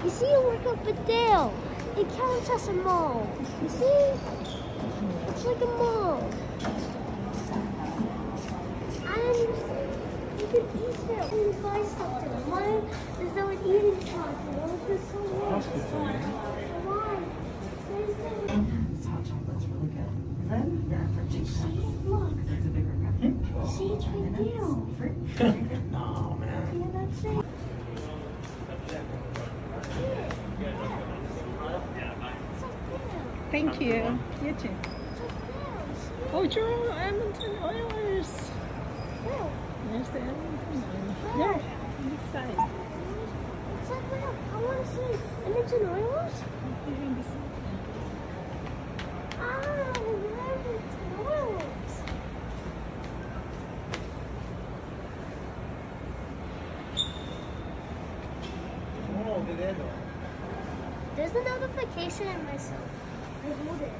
You see, you work up and down. It counts as a mall. You see? It's like a mall. And you can eat there. You can buy stuff there. Mine is though an eating spot. You know, it's just so nice. Why? Hot chocolate's really good. Then your effort takes See, look. It's a bigger cup. See, it's right there. No, man. Yeah, that's it. Thank you. You too. Oh, your Edmonton Oilers. Where? There's the Edmonton Oilers. Where? There, on this side. It's like where? I want to see Edmonton Oilers. Here on this side. Ah, Edmonton Oilers. Oh, de dedo. There's a notification in myself. I hold it.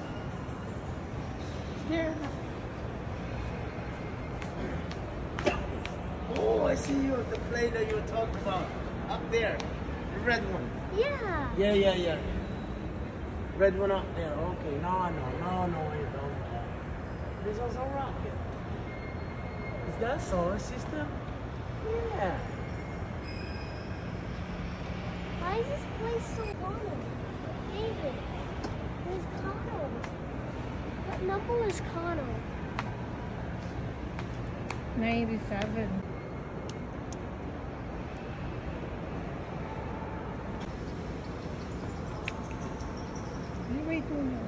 There. Oh, I see you. The play that you were talking about. Up there. The red one. Yeah. Yeah. Red one up there. Okay. No, I don't. There's also a rocket. Is that solar system? Yeah. Why is this place so long? David, there's Connell. What number is Connell? 97. You wait a minute.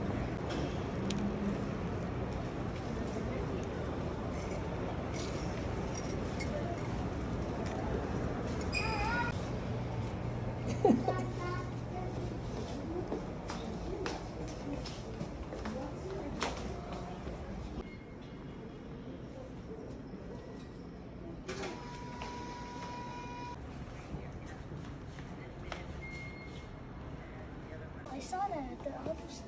I saw that at the other side.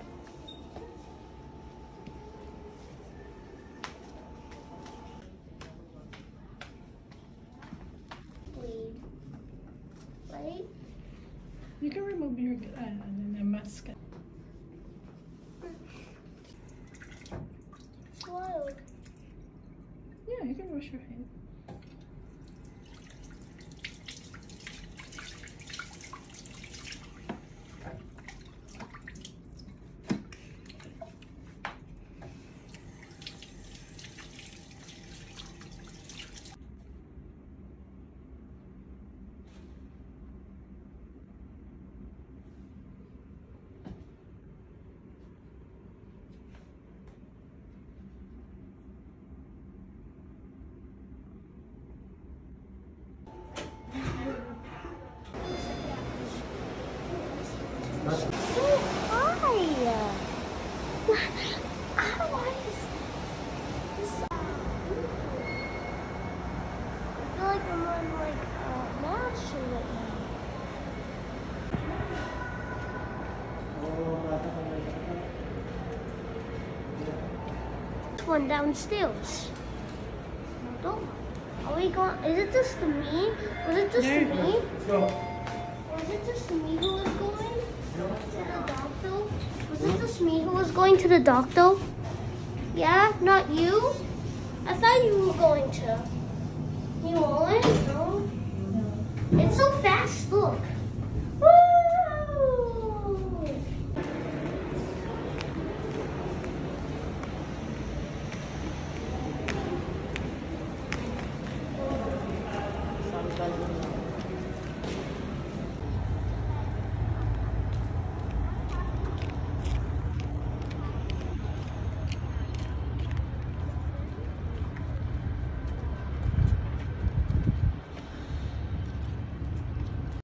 Bleed. Right? You can remove your mask. It's wild. Yeah, you can wash your hands. So high. Why is this so beautiful? I feel like I'm on like a mad show right now. One downstairs. No. Are we going? Is it just me? Was it just me? No. Was it just me who was going to the doctor? Was it just me who was going to the doctor? Yeah, not you? I thought you were going to. You weren't? No. It's so fast, look.